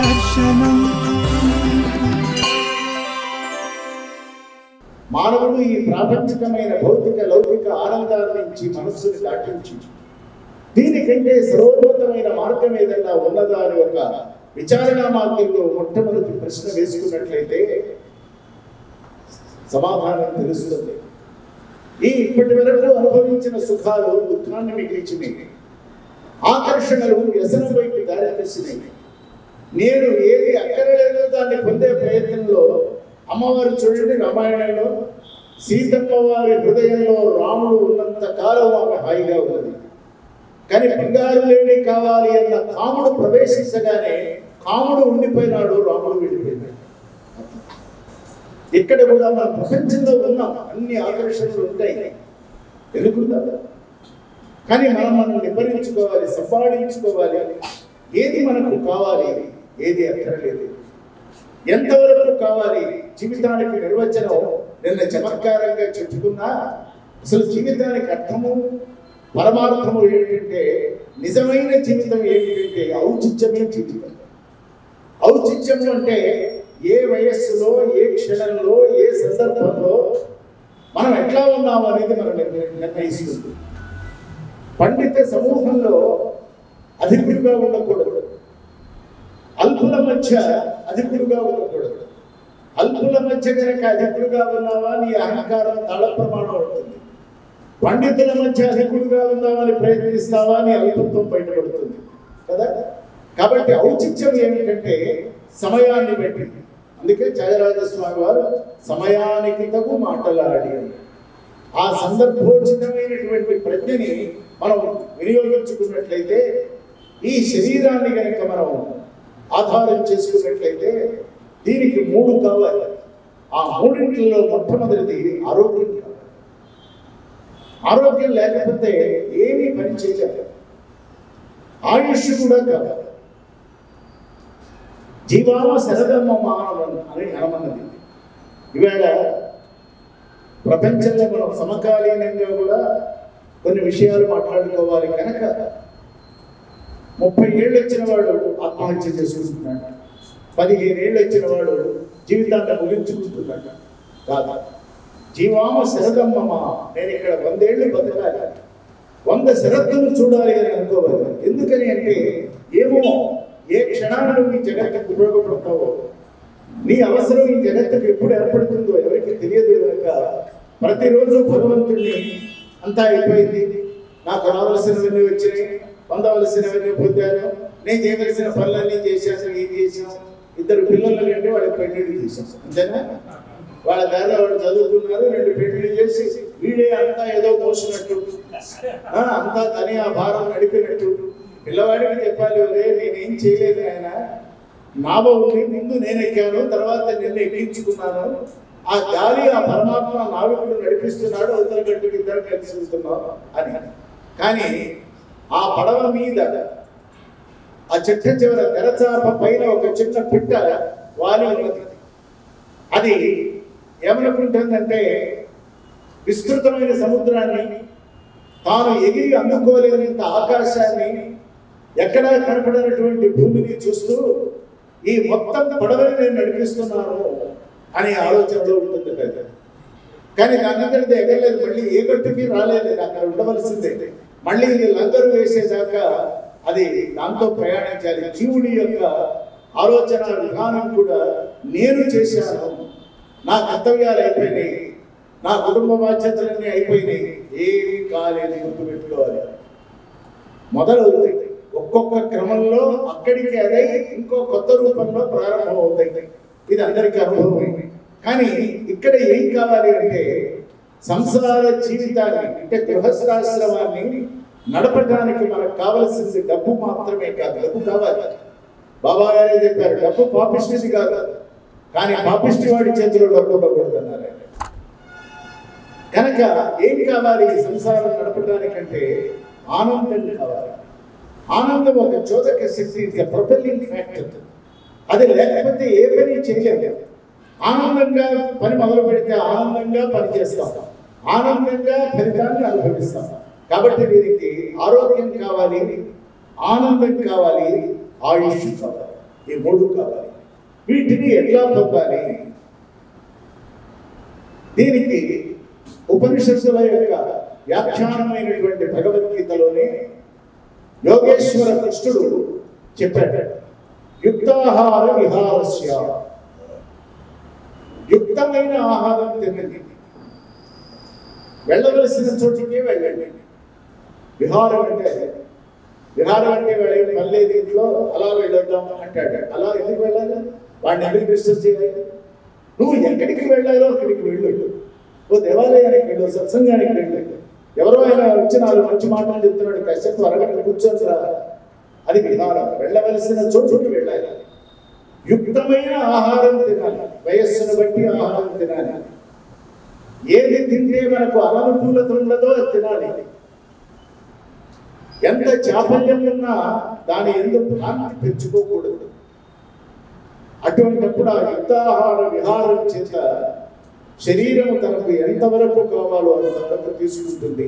దర్శనం. మానవుడు ఈ ప్రాపంచికమైన భౌతిక లౌకిక ఆనందాల నుంచి మనస్సుని దాటించి దీనికంటే సర్వోన్నతమైన మార్గం ఏదన్నా ఉన్నదా అని ఒక విచారణా మార్గంలో మొట్టమొదటి ప్రశ్న వేసుకున్నట్లయితే సమాధానం తెలుస్తుంది. ఈ ఇప్పటి వరకు అనుభవించిన సుఖాలు దుఃఖాన్ని మిగిల్చినాయి, ఆకర్షణలు వ్యసనం వైపు దారితీసినాయి. నేను ఏది అక్కరలేదో దాన్ని పొందే ప్రయత్నంలో అమ్మవారు చూడండి, రామాయణంలో సీతమ్మ వారి హృదయంలో రాముడు ఉన్నంత కాలం ఆమె హాయిగా ఉన్నది. కానీ బంగారు లేని కావాలి అన్న కాముడు ప్రవేశించగానే కాముడు ఉండిపోయినాడు, రాముడు వెళ్ళిపోయినాడు. ఇక్కడ కూడా మన ప్రపంచంలో ఉన్నాం, అన్ని ఆకర్షణలు ఉంటాయి, ఎదుగుతారు. కానీ మనం నిబ్బరించుకోవాలి, సంపాదించుకోవాలి. ఏది మనకు కావాలి, ఏది అక్కర్లేదు, ఎంతవరకు కావాలి. జీవితానికి నిర్వచనం నిన్న చమత్కారంగా చెప్పుకున్నా, అసలు జీవితానికి అర్థము పరమార్థము ఏంటంటే, నిజమైన జీవితం ఏంటంటే ఔచిత్యమే జీవితం. ఔచిత్యము అంటే ఏ వయస్సులో, ఏ క్షణంలో, ఏ సందర్భంలో మనం ఎట్లా ఉన్నాము అనేది మనం నిర్ణయిస్తుంది. పండిత సమూహంలో అధికుడుగా ఉండకూడదు, అల్పుల మధ్య అధికుడుగా ఉండకూడదు. అల్పుల మధ్య కనుక అధికుడుగా ఉన్నావా నీ అహంకారం తాళ ప్రమాణం అవుతుంది. పండితుల మధ్య అధికుడుగా ఉందామని ప్రయత్నిస్తావా నీ అల్పత్వం బయటపడుతుంది కదా. కాబట్టి ఔచిత్యం ఏమిటంటే సమయాన్ని బట్టి. అందుకే త్యాగరాజస్వామి వారు సమయానికి తగు మాటలాడి, ఆ సందర్భోచితమైనటువంటి ప్రజ్ఞని మనం వినియోగించుకున్నట్లయితే, ఈ శరీరాన్ని కనుక మనం ఆధారం చేసుకున్నట్లయితే దీనికి 3 కావాలి. ఆ 3 మొట్టమొదటిది ఆరోగ్యం కావాలి. ఆరోగ్యం లేకపోతే ఏమీ పని చేయలేదు. ఆయుష్ కూడా కావాలి. జీవామ శరదమ్మ మానవం అని అనమన్నది. ఈవేళ ప్రపంచంలో మనం సమకాలీనంగా కూడా కొన్ని విషయాలు మాట్లాడుకోవాలి కనుక 30 ఏళ్ళు వచ్చిన వాడు ఆత్మహత్య చేసుకుంటున్నాడు, 15 ఏళ్ళు వచ్చిన వాడు జీవితాన్ని ముగించుకుంటున్నాడు. కాదా, జీవామ శరదమ్మ, నేను ఇక్కడ 100 ఏళ్ళు బతకాలి, 100 శరత్తులు చూడాలి అని అనుకోవాలి. ఎందుకని అంటే ఏమో ఏ క్షణాన్ని నువ్వు ఈ జగత్తుకు ఉపయోగపడతావో, నీ అవసరం ఈ జగత్తుకు ఎప్పుడు ఏర్పడుతుందో ఎవరికి తెలియదు కనుక ప్రతిరోజు భగవంతుడిని అంతా అయిపోయింది, నాకు రావలసినవన్నీ వచ్చినాయి, పొందవలసినవన్నీ పొందాను, నేను చేయవలసిన పనులన్నీ చేశాను, ఏం చేశాను, 2 పిల్లలు కంటే వాళ్ళకి పెళ్లిళ్ళు చేశాను, అంతేనా. వాళ్ళ దారిలో వాళ్ళు చదువుకున్నారు, 2 పెళ్లిళ్ళు చేసి వీడే అంతా ఏదో మోసినట్టు, అంతా తని ఆ భారం నడిపినట్టు. పిల్లవాడికి చెప్పాలి, ఒరే నేనేం చేయలేదు ఆయన, నావ ఉంది, ముందు నేను ఎక్కాను, తర్వాత నిన్ను ఎక్కించుకున్నాను, ఆ గాలి ఆ పరమాత్మ నావికుడు నడిపిస్తున్నాడు, అవతల గట్టుకు 2 కలిసి వెళ్తున్నాం అని. కానీ ఆ పడవ మీద ఆ చెట్ట చివర తెరచాప పైన ఒక చిన్న పిట్ట వాలి ఉన్నది. అది ఏమనుకుంటుందంటే విస్తృతమైన సముద్రాన్ని, తాను ఎగిరి అందుకోలేనంత ఆకాశాన్ని, ఎక్కడా కనపడనటువంటి భూమిని చూస్తూ ఈ మొత్తం పడవని నేను నడిపిస్తున్నాను అనే ఆలోచనలో ఉంటుంది కదా. కానీ దానికంటే ఎగరలేదు, మళ్ళీ ఏ గట్టుకి రాలేదు, అక్కడ ఉండవలసిందే. మళ్ళీ ఇది లంగరు వేసేదాకా అది దాంతో ప్రయాణించాలి. జీవుడి యొక్క ఆలోచన విధానం కూడా నేను చేశాను, నా కర్తవ్యాలు అయిపోయినాయి, నా కుటుంబ బాధ్యతలన్నీ అయిపోయినాయి, ఏమీ కాలేదు గుర్తుపెట్టుకోవాలి. మొదలవుతాయి ఒక్కొక్క క్రమంలో, అక్కడికి అదే ఇంకో కొత్త రూపంలో ప్రారంభం అవుతాయి. ఇది అందరికీ అనుభవమైంది. కానీ ఇక్కడ ఏం కావాలి అంటే సంసార జీవితాన్ని, అంటే గృహస్థాశ్రమాన్ని నడపడానికి మనకు కావలసింది డబ్బు మాత్రమే కాదు. డబ్బు కావాలి, బాబా గారే చెప్పారు, డబ్బు పాపిష్టిది కాదు, కానీ పాపిష్టి వాడి చేతిలో డబ్బు ఉండకూడదు అన్నారు. కనుక ఏం కావాలి సంసారం నడపడానికంటే? ఆనందం కావాలి. ఆనందం ఒక చోదక శక్తి, ప్రొపెల్లింగ్ ఫ్యాక్టర్. అది లేకపోతే ఏ పని చేయలేము. ఆనందంగా పని మొదలు పెడితే ఆనందంగా పని చేస్తాం, ఆనందంగా ఫలితాన్ని అనుభవిస్తాం. కాబట్టి దీనికి ఆరోగ్యం కావాలి, ఆనందం కావాలి, ఆయుష్ కావాలి. ఈ 3 కావాలి. వీటిని ఎట్లా పొందాలి? దీనికి ఉపనిషత్తుల యొక్క వ్యాఖ్యానమైనటువంటి భగవద్గీతలోనే యోగేశ్వర కృష్ణుడు చెప్పాడు, యుక్తాహార విహారస్య, యుక్తమైన ఆహారం తినండి, వెళ్ళవలసిన చోటికే వెళ్ళండి. విహారం అంటే వెళ్ళే పల్లె దీంట్లో అలా వెళ్ళొద్దాం అంటాడు. అలా ఎందుకు వెళ్ళాలి? వాడిని ఎందుకు డిస్టర్బ్ చేయాలి? నువ్వు ఎక్కడికి వెళ్ళాలో అక్కడికి వెళ్ళు. ఓ దేవాలయానికి వెళ్ళు, సత్సంగానికి వెళ్ళు. ఎవరో ఆయన వచ్చి 4 మంచి మాటలు చెప్తున్నాడు, కాసేపు అరగంట కూర్చొని రా. అది విహారం. వెళ్ళవలసిన చోటుకి వెళ్ళాలి. యుక్తమైన ఆహారం తినాలి, వయస్సును బట్టి ఆహారం తినాలి. ఏది తింటే మనకు అననుకూలత ఉండదో అది తినాలి. ఎంత చాపల్యం ఉన్నా దాని ఎందుకు భ్రాంతి పెంచుకోకూడదు. అటువంటిప్పుడు ఆ యుక్తాహార విహారం చేత శరీరం తనకు ఎంతవరకు కావాలో అంతవరకు తీసుకుంటుంది.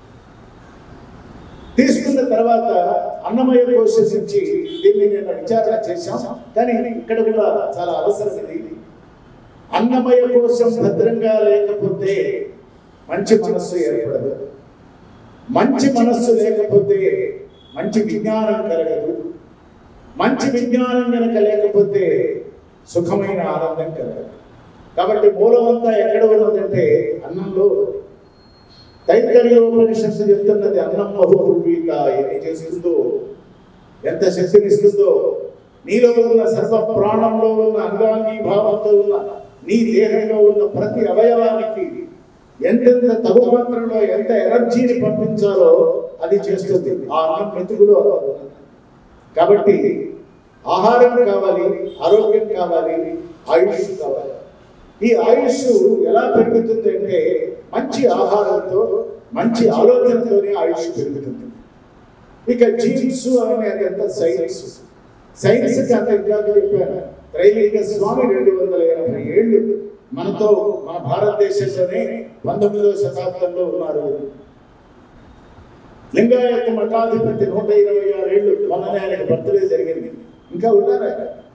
తీసుకున్న తర్వాత అన్నమయ కోశం నుంచి దీన్ని నేను విచారణ చేశాం, కానీ ఇక్కడ కూడా చాలా అవసరం ఇది. అన్నమయ కోశం భద్రంగా లేకపోతే మంచి మనస్సు ఏర్పడదు. మంచి మనస్సు లేకపోతే మంచి విజ్ఞానం కలగదు. మంచి విజ్ఞానం కనుక లేకపోతే సుఖమైన ఆనందం కలగదు. కాబట్టి మూలమంతా ఎక్కడ ఉన్నదంటే అన్నంలో. తైత్తరీయోపనిషత్తు చెప్తున్నది అన్నం బహుర్వీత, ఏమి చేస్తుందో, ఎంత శక్తినిస్తుందో, నీలో ఉన్న సర్వ ప్రాణంలో ఉన్న అంగాంగీ భావంతో ఉన్న నీ దేహంలో ఉన్న ప్రతి అవయవానికి ఎంతెంత తగు మాత్రంలో ఎంత ఎనర్జీని పంపించాలో అది చేస్తుంది. ఆ అన్నం మెతుకులో. కాబట్టి ఆహారం కావాలి, ఆరోగ్యం కావాలి, ఆయుష్ కావాలి. ఈ ఆయుష్ ఎలా పెరుగుతుంది అంటే మంచి ఆహారంతో, మంచి ఆలోచనతోనే ఆయుష్ పెరుగుతుంది. ఇక జీన్స్ అనేది అంత సైన్స్. సైన్స్కి అంత ఇందాక చెప్పాను. త్రైలింగ స్వామి 280 ఏళ్ళు మనతో, మన భారతదేశంలోనే 19వ శతాబ్దంలో ఉన్నారు. లింగాయత మఠాధిపతి 126 ఏళ్ళు, మొన్ననే ఆయనకు బర్త్డే జరిగింది, ఇంకా ఉన్నారు.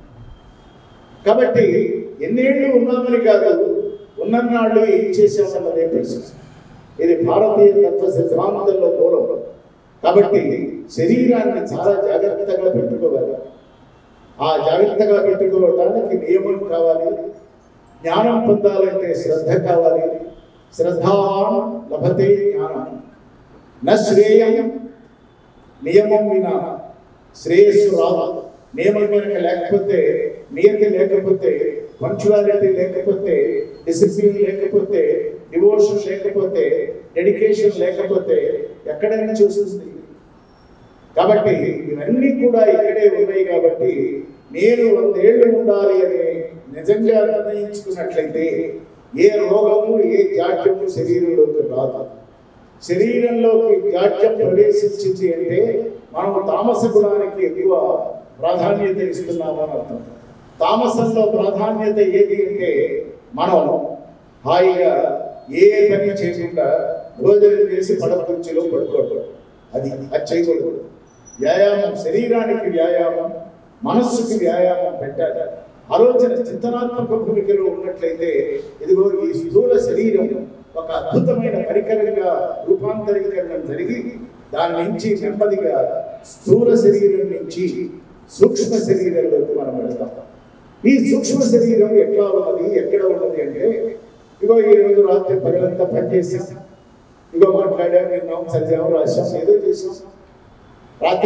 కాబట్టి ఎన్నేళ్ళు ఉన్నామని కాదు, ఉన్నన్నాళ్ళు ఏం చేసామన్నదే ప్రశ్న. ఇది భారతీయ తత్వ సిద్ధాంతంలో మూలం. కాబట్టి శరీరాన్ని చాలా జాగ్రత్తగా పెట్టుకోవాలి. ఆ జాగ్రత్తగా పెట్టుకోవడానికి నియమం కావాలి. జ్ఞానం పొందాలంటే శ్రద్ధ కావాలి. శ్రద్ధావాన్ లభతే జ్ఞానం. న శ్రేయం నియమం వినా శ్రేయస్సు రాదు. నియమం కనుక లేకపోతే, నియతి లేకపోతే, పంక్చువాలిటీ లేకపోతే, డిసిప్లిన్ లేకపోతే, డివోషన్ లేకపోతే, డెడికేషన్ లేకపోతే ఎక్కడైనా చూస్తుంది. కాబట్టి ఇవన్నీ కూడా ఇక్కడే ఉన్నాయి. కాబట్టి నేను 100 ఏళ్ళు ఉండాలి అని నిజంగా నిర్ణయించుకున్నట్లయితే ఏ రోగము, ఏ జాడ్యము శరీరంలోకి రాదు. శరీరంలోకి జాడ్యం ప్రవేశించింది అంటే మనం తామస గుణానికి ఎక్కువ ప్రాధాన్యత ఇస్తున్నామని అర్థం. తామసంలో ప్రాధాన్యత ఏది అంటే మనం హాయిగా ఏ పని చేయకుండా భోజనం చేసి పడకుర్చీలో పడుకోవడం, అది చేయకూడదు. వ్యాయామం, శరీరానికి వ్యాయామం, మనస్సుకి వ్యాయామం పెట్టాలి. ఆలోచన చింతనాత్మక భూమికలో ఉన్నట్లయితే ఇదిగో ఈ స్థూల శరీరం ఒక అద్భుతమైన పరికరంగా రూపాంతరీకరణ జరిగి దాని నుంచి నెమ్మదిగా స్థూల శరీరం నుంచి సూక్ష్మ శరీరంలోకి మనం వెళ్తాం. ఈ సూక్ష్మ శరీరం ఎట్లా ఉన్నది, ఎక్కడ ఉన్నది అంటే ఇగో ఈ రోజు రాత్రి పగలంతా పనిచేసాం, ఇగో మాట్లాడాం, విన్నాం, చదివాం, రాశాం, ఏదో చేసాం. రాత్రి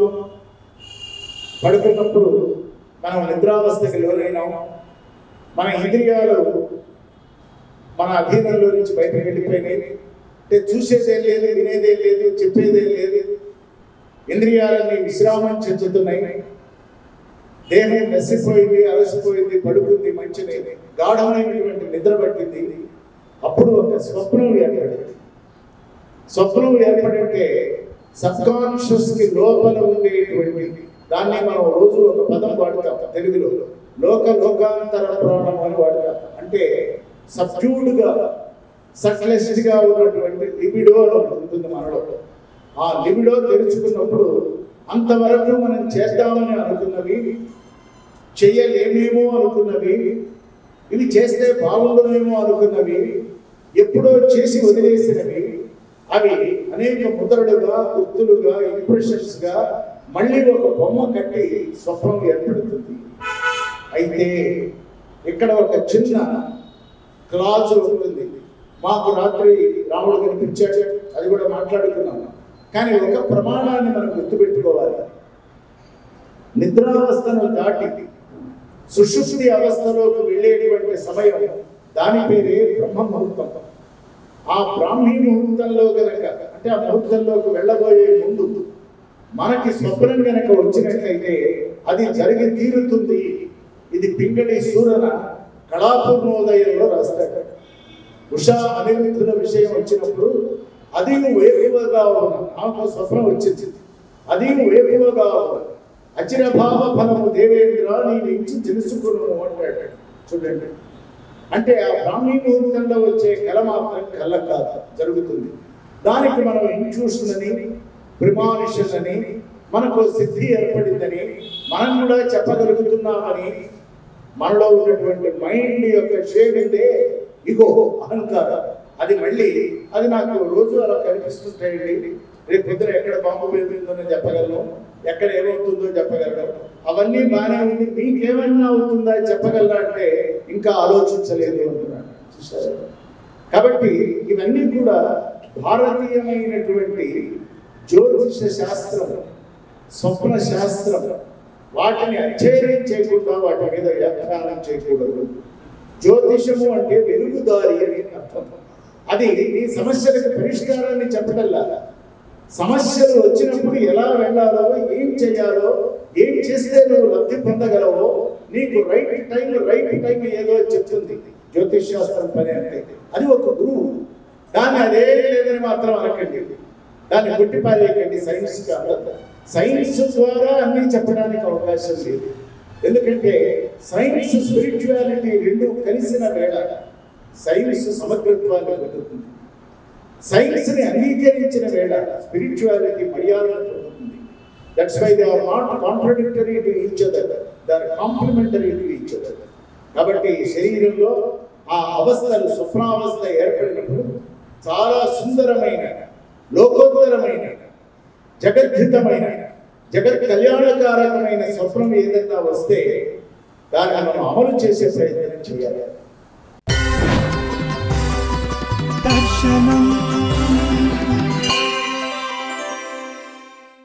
పడుకున్నప్పుడు మనం నిద్రావస్థకి లోనైనాం. మన ఇంద్రియాలు మన అధీనంలో నుంచి బయటకు వెళ్ళిపోయినాయి. అంటే చూసేదేం లేదు, వినేదేం లేదు, చెప్పేదేం లేదు. ఇంద్రియాలన్నీ విశ్రామం చెందుతున్నాయి. దేహం నసిపోయింది, అలసిపోయింది, పడుకుంది, మంచిది, గాఢమైనటువంటి నిద్ర పట్టింది. అప్పుడు ఒక స్వప్నం ఏర్పడింది. స్వప్నం ఏర్పడితే సబ్కాన్షియస్కి లోపల ఉండేటువంటి దాన్ని మనం రోజు ఒక పదం వాడతాం తెలుగులో, లోకాంతర ప్రాణం అని వాడతాం. అంటే సబ్డ్యూడ్గా, సట్లెస్ట్గా ఉన్నటువంటి లిబిడో ఉంటుంది మనలో. ఆ లిబిడో తెరుచుకున్నప్పుడు అంతవరకు మనం చేద్దామని అనుకున్నవి చెయ్యలేమేమో అనుకున్నవి, ఇవి చేస్తే బాగుండదేమో అనుకున్నవి, ఎప్పుడో చేసి వదిలేసినవి, అవి అనేక ముద్రలుగా, గుర్తులుగా, ఇంప్రెషన్స్గా మళ్ళీ ఒక బొమ్మ కట్టి స్వప్నం ఏర్పడుతుంది. అయితే ఇక్కడ ఒక చిన్న క్లాజ్ ఉంటుంది. మాకు రాత్రి రాముడు కనిపించాడు, అది కూడా మాట్లాడుకున్నాము. కానీ ఒక ప్రమాణాన్ని మనం గుర్తుపెట్టుకోవాలి. నిద్రావస్థను దాటి సుషుప్తి అవస్థలోకి వెళ్ళేటువంటి సమయం, దాని పేరే బ్రహ్మ ముహూర్తం. ఆ బ్రాహ్మీ ముహూర్తంలో గనక, అంటే ఆ ముహూర్తంలోకి వెళ్ళబోయే ముందు మనకి స్వప్నం గనక వచ్చినట్లయితే అది జరిగి తీరుతుంది. ఇది పింగళి సూరన కళాపూర్ణోదయంలో రాస్తాడు. ఉషా అనిరుద్ధుల విషయం వచ్చినప్పుడు అది వేకువగా ఉన్న, నాకు స్వప్నం వచ్చింది, అది వేకువగా ఉన్న అచిరభావ ఫలము దేవేంద్ర నీ నుంచి తెలుసుకును అంటాడు. చూడండి, అంటే ఆ బ్రాహ్మీ ముహూర్తంలో వచ్చే కళ మాత్రం కళ్ళ కాదు, జరుగుతుంది. దానికి మనం ఇంట్యూషన్ అని, ప్రిమానిషన్ అని, మనకు సిద్ధి ఏర్పడిందని, మనం కూడా చెప్పగలుగుతున్నామని, మనలో ఉన్నటువంటి మైండ్ యొక్క షేడిందే ఇగో అహంకారం. అది మళ్ళీ అది నాకు రోజు అలా కనిపిస్తుంటాయండి. రేపు పొద్దున ఎక్కడ బాంబు వేస్తుందో చెప్పగలను, ఎక్కడ ఏమవుతుందో చెప్పగలను, అవన్నీ బాగానే ఉంది, మీకేమన్నా అవుతుందా చెప్పగలరా అంటే ఇంకా ఆలోచించలేదు అంటున్నాను. చూసారు? కాబట్టి ఇవన్నీ కూడా భారతీయమైనటువంటి జ్యోతిష శాస్త్రం, స్వప్న శాస్త్రం, వాటిని అధ్యయనం చేయకుండా వాటి మీద వ్యాఖ్యానం చేయకూడదు. జ్యోతిషము అంటే వెలుగుదారి అని అర్థం. అది ఈ సమస్యలకు పరిష్కారాన్ని చెప్పగల, సమస్యలు వచ్చినప్పుడు ఎలా వెళ్ళాలో, ఏం చేయాలో, ఏం చేస్తే నువ్వు లబ్ధి పొందగలవో, నీకు రైట్ టైం ఏదో చెప్తుంది జ్యోతిష్ శాస్త్రం పని అంటే. అది ఒక గురువు. దాన్ని అదే లేదని మాత్రం అనకండి, దాన్ని కొట్టిపారేయకండి. సైన్స్కి అందదు. సైన్స్ ద్వారా అన్నీ చెప్పడానికి అవకాశం లేదు. ఎందుకంటే సైన్స్, స్పిరిచువాలిటీ రెండు కలిసిన వేళ సైన్స్ సమగ్రత్వాన్ని పొందుతుంది. సైన్స్ని అంగీకరించిన వేళ స్పిరిచువాలిటీ మర్యాదను పొందుతుంది. That's why they are not contradictory to each other, they are complementary to each other. కాబట్టి శరీరంలో ఆ అవస్థలు, స్వప్నావస్థ ఏర్పడినప్పుడు చాలా సుందరమైన, లోకోత్తరమైన, జగద్ధితమైన, జగత్ కళ్యాణకారకమైన స్వప్నం ఏదైనా వస్తే దాన్ని మనం అమలు చేసే ప్రయత్నం చేయాలి. దర్శనం